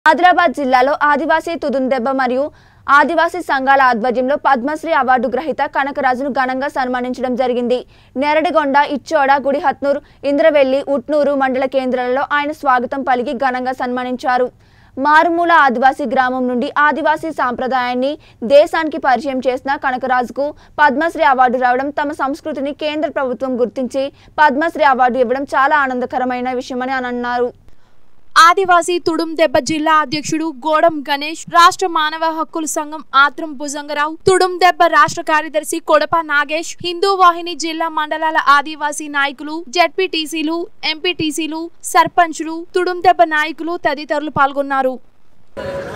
ఆదిలాబాద్ జిల్లాలో ఆదివాసీ తుదుందెబ్బ మరియు ఆదివాసీ సంఘాల ఆధ్వర్యంలో పద్మశ్రీ అవార్డు గ్రహీత కనకరాజును ఘనంగా సన్మానించడం జరిగింది. నెరడిగొండ, ఇచ్చోడ, గుడిహత్నూర్, ఇంద్రవెల్లి, ఉట్నూరు మండల కేంద్రాలలో ఆయన స్వాగతం పలికి ఘనంగా సన్మానించారు. మారుమూల ఆదివాసీ గ్రామం నుండి ఆదివాసీ సాంప్రదాయాన్ని దేశానికి పరిచయం చేసిన కనకరాజుకు పద్మశ్రీ అవార్డు రావడం, తమ సంస్కృతిని కేంద్ర ప్రభుత్వం గుర్తించి పద్మశ్రీ అవార్డు ఇవ్వడం చాలా ఆనందకరమైన విషయమని అన్నారు. ఆదివాసీ తుడుందెబ్బ జిల్లా అధ్యక్షుడు గోడం గణేష్, రాష్ట్ర మానవ హక్కుల సంఘం ఆత్రం భుజంగరావు, తుడుందెబ్బ రాష్ట్ర కార్యదర్శి కొడప నాగేష్, హిందూ వాహిని జిల్లా మండలాల ఆదివాసీ నాయకులు, జెడ్పీటీసీలు, ఎంపీటీసీలు, సర్పంచులు, తుడుందెబ్బ నాయకులు తదితరులు పాల్గొన్నారు.